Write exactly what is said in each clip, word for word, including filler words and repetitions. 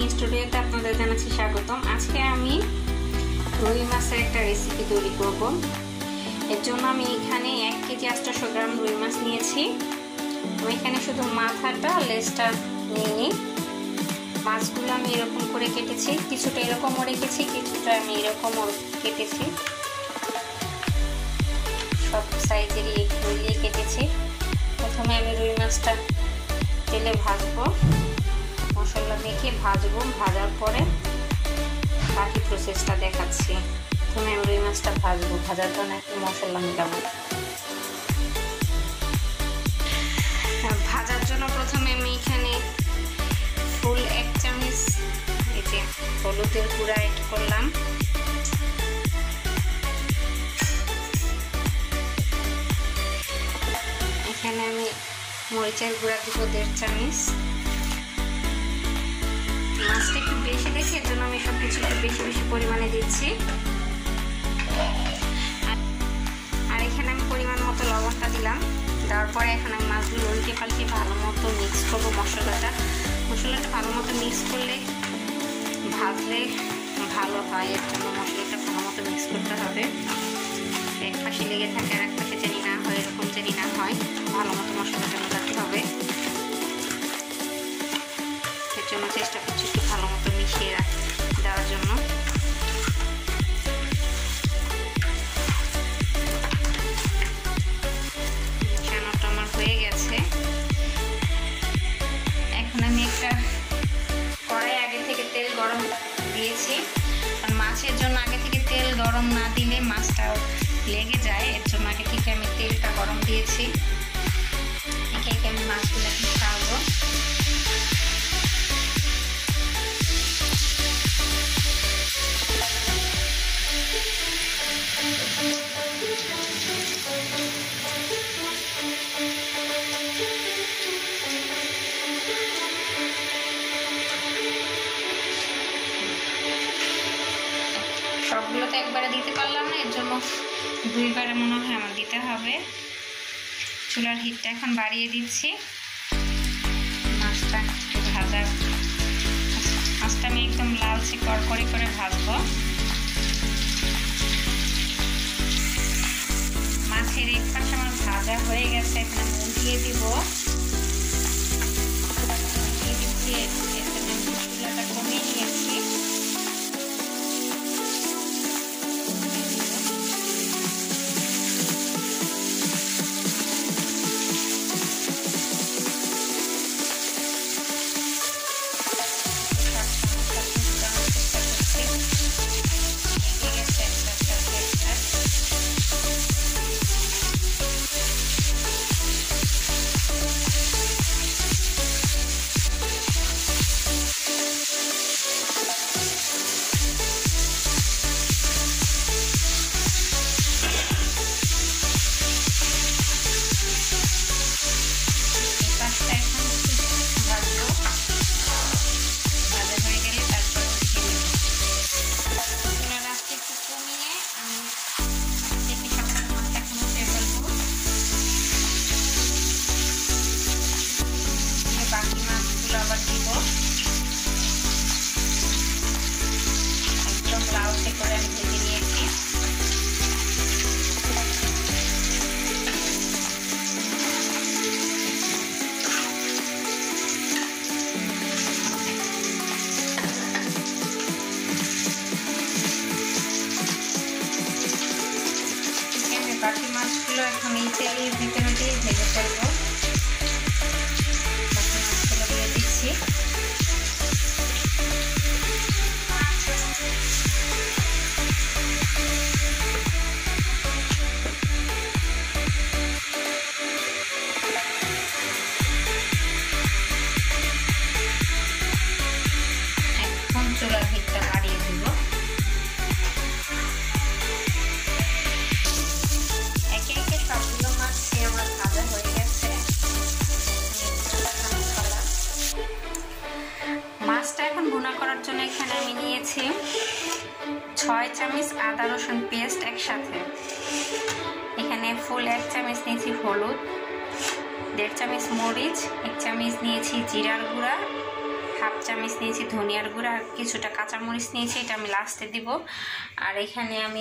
স্টুডিওতে আপনাদের জানাচ্ছি স্বাগতম। আজকে আমি রুই মাছের একটা রেসিপি তৈরি করব। এর জন্য আমি এখানে এক কেজি আটশো গ্রাম রুই মাছ নিয়েছি। আমি এখানে শুধু মাথাটা লেজটা নিয়ে মাছগুলো আমি এরকম করে কেটেছি, কিছুটা এরকমও রেখেছি, কিছুটা আমি এরকমও কেটেছি, সব সাইজেরই মিলিয়ে কেটেছি। প্রথমে আমি রুই মাছটা তেলে ভাজবো, মশলা মেখে ভাজবো। ভাজার পরে বাকি প্রসেসটা দেখাচ্ছি। প্রথমে আমি রুই মাছটা ভাজবো, ভাজার পর নাকি মশলা মেটাবো। ভাজার জন্য প্রথমে আমি এখানে ফুল এক চামচ এতে হলুদের গুঁড়া অ্যাড করলাম। এখানে আমি মরিচের গুঁড়া দিব দেড় চামচ। মাছটা একটু বেশি দেখে এর জন্য আমি সব কিছু একটু বেশি বেশি পরিমাণে দিচ্ছি। আর এখানে আমি পরিমাণ মতো লবণটা দিলাম। দেওয়ার পরে এখন আমি মাছগুলো উল্টে পাল্টে ভালো মতো মিক্স করবো। মশলাটা মশলাটা ভালো মতো মিক্স করলে ভাজলে ভালো হয়, এর জন্য মশলাটা ভালো মতো মিক্স করতে হবে। এক পাশে লেগে থাকে আর এক পাশে জানি না হয়, এরকম জানি না হয়, ভালো মতো মশলাটা মেলাতে হবে। এর জন্য চেষ্টা করছি একটু ভালো মতো মিশিয়ে দেওয়ার জন্য। মিশানোটা আমার হয়ে গেছে। এখন আমি একটা কড়াই আগে থেকে তেল গরম দিয়েছি, কারণ মাছের জন্য আগে থেকে তেল গরম না দিলে মাছটাও লেগে যায়। এর জন্য আগে থেকে আমি তেলটা গরম দিয়েছি। একে একে আমি মাছগুলোকে ছাড়বো। সবগুলো তো একবারে দিতে পারলাম না, এর জন্য দুইবারে মনে হয় আমার দিতে হবে। চুলার হিটটা এখন বাড়িয়ে দিচ্ছি। মাছটা একটু ভাজা, মাছটা আমি একদম লালচে করকরে করে ভাজবো। মাছের এক পাশে আমার ভাজা হয়ে গেছে, এখন আমি উল্টিয়ে দিব। চুলাটা কমিয়ে নিয়েছি। বাকি মাছগুলো এখন এই তেলের ভিতরে দিয়ে ভেজে ফেলবো। বাকি মাছগুলো দিয়ে দিচ্ছি। এখন চুলার হিটটা বাড়িয়ে দিব। সবগুলো মাছ আমার ভাজা হয়ে গেছে। মাছটা এখন ভুনা করার জন্য এখানে আমি নিয়েছি ছয় চামচ আদা রসুন পেস্ট একসাথে। এখানে ফুল এক চামচ নিয়েছি হলুদ, দেড় চামচ মরিচ, এক চামচ নিয়েছি জিরার গুঁড়া, হাফ চামচ নিয়েছি ধনিয়ার গুঁড়া, আর কিছুটা কাঁচামরিচ নিয়েছি, এটা আমি লাস্টে দিব। আর এখানে আমি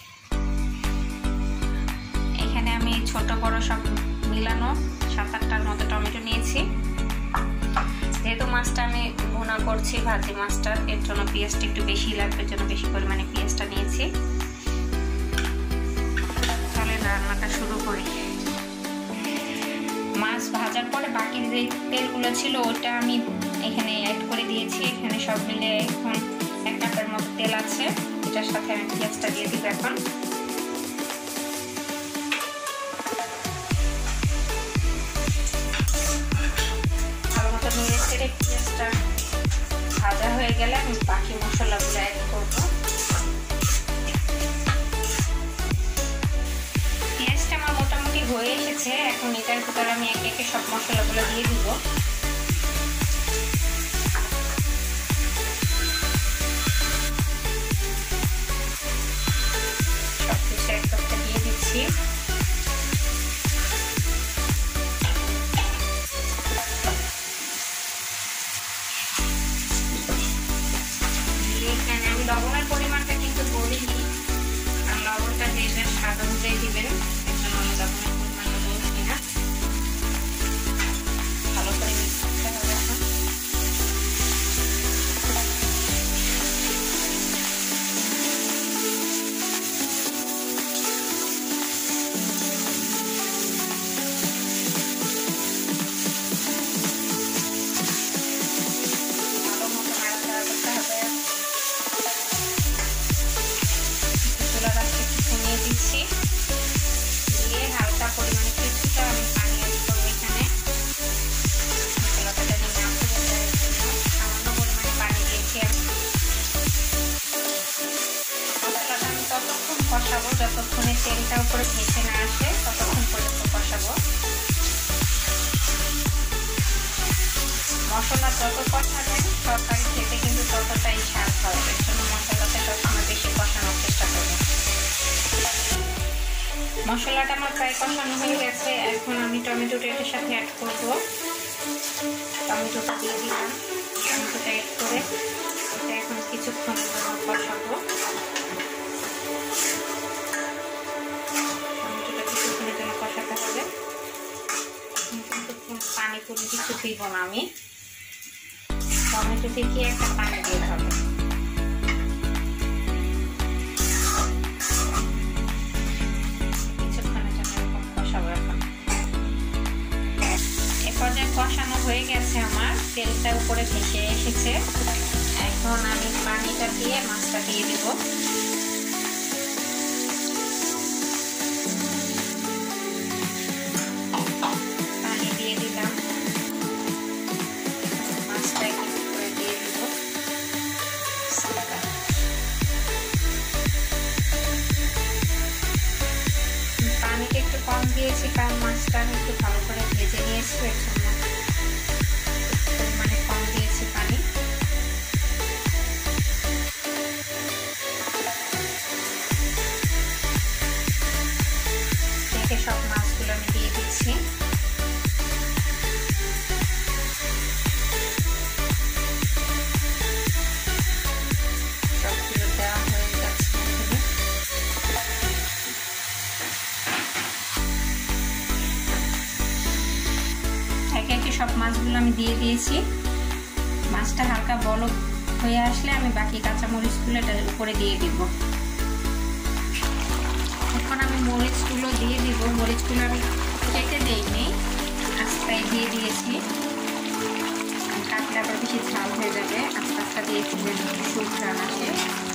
এখানে আমি ছোট বড় সব মিলানো সাত আটটার মতো টমেটো নিয়েছি। যেহেতু মাছটা আমি ভুনা করছি ভাজি মাছটা, এর জন্য পেঁয়াজটা একটু বেশি লাগবে, এর জন্য বেশি পরিমাণে পেঁয়াজটা নিয়েছি। তাহলে রান্নাটা শুরু করি। মাছ ভাজার পরে বাকি যে তেলগুলো ছিল ওটা আমি এখানে অ্যাড করে দিয়েছি। এখানে সব মিলে এখন এক কাপের মতো তেল আছে, এটার সাথে আমি পেঁয়াজটা দিয়ে দিব। এখন ভালো মতো নেড়ে ছেড়ে পেঁয়াজটা ভাজা হয়ে গেলে আমি বাকি মশলাগুলো অ্যাড করবো। পেঁয়াজটা আমার মোটামুটি হয়ে এসেছে, এখন এটার ভিতরে আমি একে একে সব মশলাগুলো দিয়ে দিব। সবকিছু এক একটা দিয়ে দিচ্ছি। এখানে আমি লবণের পরিমাণটা কিন্তু বলিনি, আর লবণটা যে এটা স্বাদ অনুযায়ী দিবেন, এর জন্য আমি লবণের পরিমাণটা বলছি না। ভালো করে মিক্স করতে হবে এখন। ভালো মতো নাড়াচাড়া করতে হবে। চুলাটা একটু কমিয়ে দিচ্ছি, দিয়ে হালকা পরিমাণে কিছুটা আমি পানি অ্যাড করবো এখানে। মশলাটা যেন না পুড়ে যায় এর জন্য সামান্য পরিমাণে পানি দিয়েছি আমি। মশলাটা আমি ততক্ষণ কষাবো যতক্ষণে তেলটা উপরে ভেসে না আসে, ততক্ষণ পর্যন্ত কষাবো। মশলা যত কষাবেন তরকারি খেতে কিন্তু ততটাই স্বাদ হয়, এর জন্য মশলাটা সবসময় বেশি কষানোর চেষ্টা করবেন। মশলাটা আমার প্রায় কষানো হয়ে গেছে, এখন আমি টমেটোটা এটার সাথে অ্যাড করবো। টমেটোটা দিয়ে দিলাম, টমেটোটা অ্যাড করে এটা এখন কিছুক্ষণ কষাবো। টমেটোটা কিছুক্ষণের জন্য কষাতে হবে, কিন্তু পানি পুরি কিছু দিব না আমি, টমেটো থেকে একটা পানি দিয়ে হবে। কিছুক্ষণের জন্য এরকম কষাবো। এখন এ পর্যায়ে কষানো হয়ে গেছে, আমার তেলটা উপরে ভেসে এসেছে। এখন আমি পানিটা দিয়ে মাছটা দিয়ে দেব। পানি দিয়ে দিলাম, মাছটা একটু করে দিয়ে দিব। পানিটা একটু কম দিয়েছি কারণ মাছটা আমি একটু ভালো করে ভেজে নিয়েছি, এর জন্য পরিমাণে কম দিয়েছি পানি। একে সব মাছগুলো আমি দিয়ে দিচ্ছি। সবগুলো দেওয়া হয়ে যাচ্ছে। একে একে সব মাছগুলো আমি দিয়ে দিয়েছি। মাছটা হালকা বলক হয়ে আসলে আমি বাকি কাঁচামরিচগুলো এটার উপরে দিয়ে দিব। এখন আমি মরিচগুলো দিয়ে দিব। মরিচগুলো আমি কেটে দিইনি, আস্তায় দিয়ে দিয়েছি, কাটলে আবার বেশি ঝাল হয়ে যাবে। আস্তে আস্তে দিয়েছি যেন সুঘ্রাণ আসে।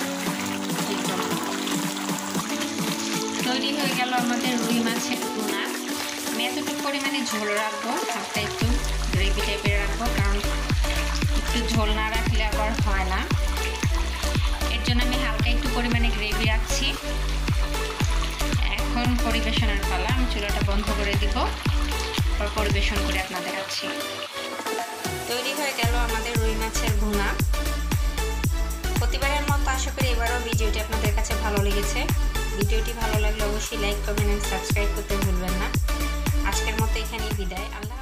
তৈরি হয়ে গেল আমাদের রুই মাছের ভুনা। আমি এতটুকু পরিমাণে ঝোল রাখবো, হালকা একটু গ্রেভি টাইপের রাখবো, কারণ একটু ঝোল না রাখলে আবার হয় না। এর জন্য আমি হালকা একটু পরিমাণে গ্রেভি রাখছি। এখন পরিবেশনের পালা। আমি চুলাটা বন্ধ করে দিব, তারপর পরিবেশন করে আপনাদের দেখাচ্ছি। তৈরি হয়ে গেল আমাদের রুই মাছের ভুনা। প্রতিবারের মতো আশা করি এবারও ভিডিওটি আপনাদের কাছে ভালো লেগেছে। ভিডিওটি ভালো লাগলে অবশ্যই লাইক, কমেন্ট এন্ড সাবস্ক্রাইব করতে ভুলবেন না। আজকের মতো এখানেই বিদায়। আল্লাহ।